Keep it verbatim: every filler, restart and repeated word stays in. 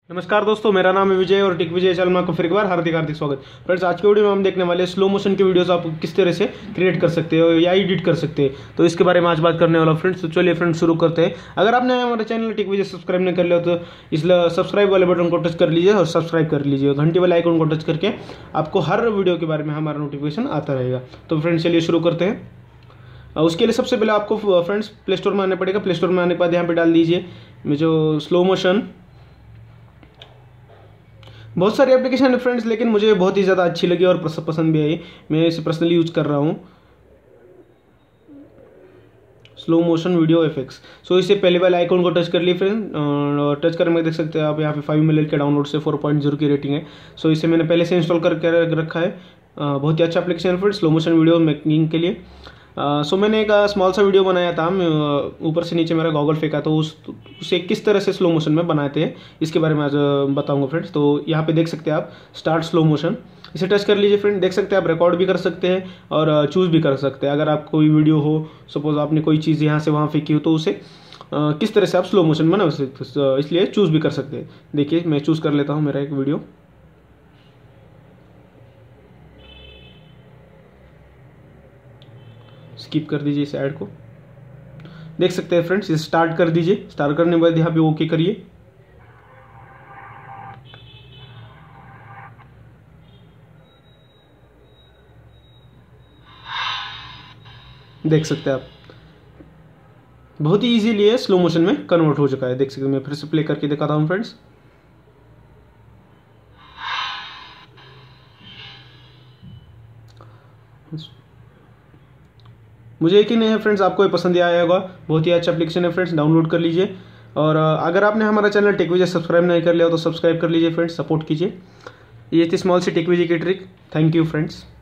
नमस्कार दोस्तों, मेरा नाम है विजय और टेक विजय चैनल में आपको फिर एक बार हार्दिक हार्दिक स्वागत। फ्रेंड्स, आज के वीडियो में हम देखने वाले स्लो मोशन की वीडियोस आप किस तरह से क्रिएट कर सकते हो या एडिट कर सकते हैं, तो इसके बारे में आज बात करने वाला फ्रेंड्स। तो चलिए फ्रेंड्स शुरू करते हैं। अगर आपने हमारे चैनल टेक विजय सब्सक्राइब नहीं कर लिया तो इसलिए सब्सक्राइब वाले बटन को टच कर लीजिए और सब्सक्राइब कर लीजिए, घंटी वाले आइकन को टच करके आपको हर वीडियो के बारे में हमारा नोटिफिकेशन आता रहेगा। तो फ्रेंड्स चलिए शुरू करते हैं। उसके लिए सबसे पहले आपको फ्रेंड्स प्ले स्टोर में आने पड़ेगा। प्ले स्टोर में आने के बाद यहाँ पे डाल दीजिए मैं जो स्लो मोशन। बहुत सारी एप्लीकेशन है फ्रेंड्स, लेकिन मुझे बहुत ही ज़्यादा अच्छी लगी और पसंद भी आई। मैं इसे पर्सनली यूज कर रहा हूँ, slow motion video effects. So इसे पहले वाले आइकॉन को टच कर लिए फ्रेंड, टच करने में देख सकते हैं आप यहाँ पे फाइव मिलियन के डाउनलोड से फोर पॉइंट जीरो की रेटिंग है। सो इसे मैंने पहले से इंस्टॉल करके रखा है। uh, बहुत ही अच्छा एप्लीकेशन है friends slow motion video making के लिए। सो uh, so मैंने एक स्मॉल सा वीडियो बनाया था, ऊपर से नीचे मेरा गॉगल फेंका, तो उस उसे किस तरह से स्लो मोशन में बनाते हैं इसके बारे में आज बताऊंगा फ्रेंड्स। तो यहाँ पे देख सकते हैं आप स्टार्ट स्लो मोशन, इसे टच कर लीजिए फ्रेंड। देख सकते हैं आप रिकॉर्ड भी कर सकते हैं और चूज़ भी कर सकते हैं। अगर आप कोई वीडियो हो, सपोज आपने कोई चीज़ यहाँ से वहाँ फेंकी हो, तो उसे uh, किस तरह से आप स्लो मोशन बना सकते हैं, इसलिए चूज़ भी कर सकते हैं। देखिए मैं चूज़ कर लेता हूँ मेरा एक वीडियो। स्किप कर दीजिए इस ऐड को। देख सकते हैं फ्रेंड्स, इसे स्टार्ट कर दीजिए। स्टार्ट करने के बाद यहाँ पे ओके करिए। देख सकते हैं आप बहुत ही इजीली है स्लो मोशन में कन्वर्ट हो चुका है। देख सकते हैं, मैं फिर से प्ले करके दिखाता हूँ फ्रेंड्स। मुझे यकीन नहीं है फ्रेंड्स आपको ये पसंद आया होगा। बहुत ही अच्छा एप्लीकेशन है फ्रेंड्स, डाउनलोड कर लीजिए। और अगर आपने हमारा चैनल टेक विजय सब्सक्राइब नहीं कर लिया तो सब्सक्राइब कर लीजिए फ्रेंड्स, सपोर्ट कीजिए। ये थी स्मॉल सी टेक विजय की ट्रिक। Thank you friends.